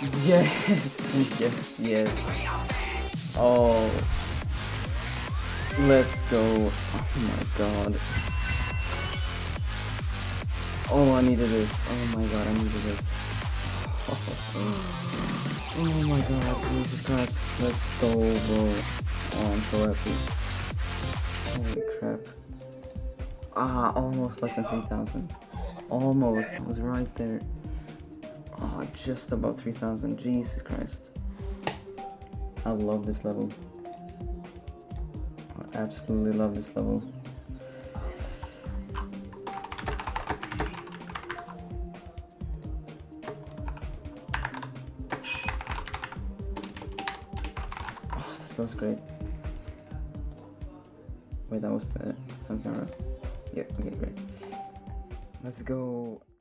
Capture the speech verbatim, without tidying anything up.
Yes, yes, yes. Oh, let's go. Oh my god. Oh, I needed this. Oh my god, I needed this. Oh my god, Jesus Christ. Let's go, bro. Oh, I'm so happy. Holy crap. Ah, almost less than three thousand. Almost. I was right there. Oh, just about three thousand. Jesus Christ. I love this level. I absolutely love this level. Oh, this looks great. Wait, that was the sound camera. Yeah, okay, great. Let's go.